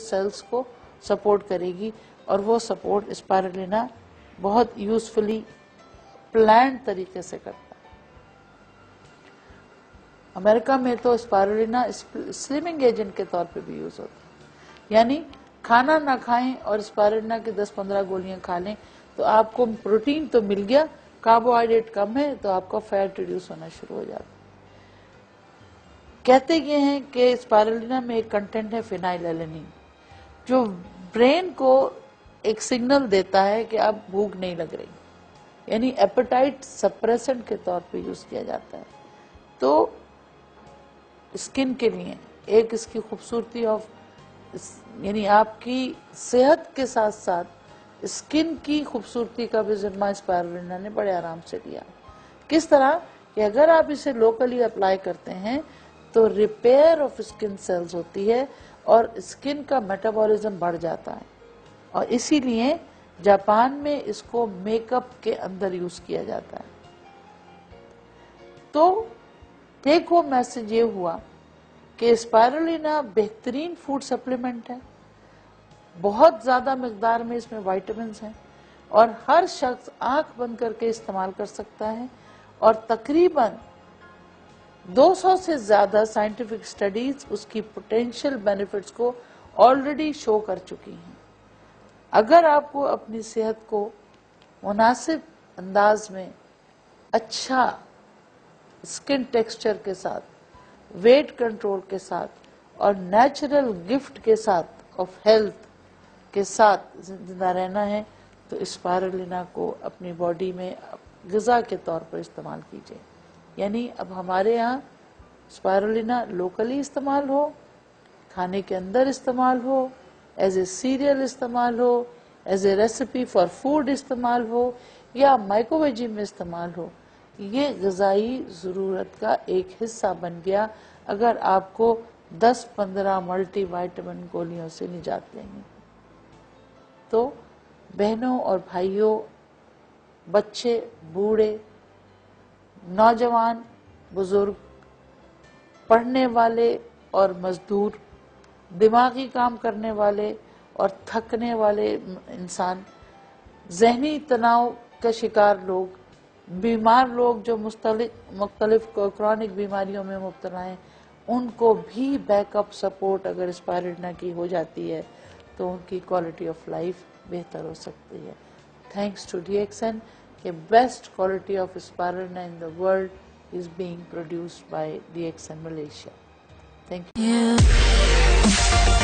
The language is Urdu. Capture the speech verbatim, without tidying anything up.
سیلز کو سپورٹ کرے گی، اور وہ سپورٹ اسپائرلینا بہت یوزفلی پلانڈ طریقے سے کرتا ہے۔ امریکہ میں تو اسپائرلینا سلمنگ ایجنٹ کے طور پہ بھی یوز ہوتا ہے، یعنی کھانا نہ کھائیں اور اسپائرلینا کی دس پندرہ گولیاں کھا لیں تو آپ کو پروٹین تو مل گیا، کاربوہائیڈریٹ کم ہے تو آپ کا فیٹ ریڈیوس ہونا شروع ہو جاتا ہے۔ کہتے یہ ہیں کہ اسپائرلینا میں ایک کنٹینٹ ہے فینائل ایلینین، جو برین کو ایک سگنل دیتا ہے کہ اب بھوک نہیں لگ رہی، یعنی ایپیٹائٹ سپریسنٹ کے طور پہ یوز کیا جاتا ہے۔ تو اسکن کے لیے ایک اس کی خوبصورتی آف یعنی آپ کی صحت کے ساتھ ساتھ اسکن کی خوبصورتی کا بھی ذمہ اسپائرلینا نے بڑے آرام سے لیا۔ کس طرح کہ اگر آپ اسے لوکلی اپلائی کرتے ہیں تو ریپیئر آف اسکن سیلز ہوتی ہے اور اسکن کا میٹابولزم بڑھ جاتا ہے، اور اسی لیے جاپان میں اس کو میک اپ کے اندر یوز کیا جاتا ہے۔ تو ٹیک ہوم میسج یہ ہوا کہ اسپائرلینا بہترین فوڈ سپلیمنٹ ہے، بہت زیادہ مقدار میں اس میں وائٹامنز ہیں، اور ہر شخص آنکھ بند کر کے استعمال کر سکتا ہے، اور تقریباً دو سو سے زیادہ سائنٹیفک سٹڈیز اس کی پوٹینشیل بینیفٹس کو آلریڈی شو کر چکی ہیں۔ اگر آپ کو اپنی صحت کو مناسب انداز میں اچھا اسکن ٹیکسچر کے ساتھ، ویٹ کنٹرول کے ساتھ اور نیچرل گفٹ کے ساتھ آف ہیلتھ کے ساتھ زندہ رہنا ہے تو اسپائرلینا کو اپنی باڈی میں غذا کے طور پر استعمال کیجیے۔ یعنی اب ہمارے ہاں اسپائرلینا لوکلی استعمال ہو، کھانے کے اندر استعمال ہو، ایز اے سیریل استعمال ہو، as a recipe for food استعمال ہو، یا مائکروویو میں استعمال ہو، یہ غذائی ضرورت کا ایک حصہ بن گیا اگر آپ کو دس پندرہ ملٹی وائٹامن گولیوں سے نجات لینی۔ تو بہنوں اور بھائیوں، بچے، بوڑھے، نوجوان، بزرگ، پڑھنے والے اور مزدور، دماغی کام کرنے والے اور تھکنے والے انسان، ذہنی تناؤ کا شکار لوگ، بیمار لوگ جو مختلف مختلف کرونک بیماریوں میں مبتلا ہیں، ان کو بھی بیک اپ سپورٹ اگر اسپائرلینا کی ہو جاتی ہے تو ان کی کوالٹی آف لائف بہتر ہو سکتی ہے۔ Thanks to D X N کہ best quality of spirulina in the world is being produced by D X N Malaysia. Thank you.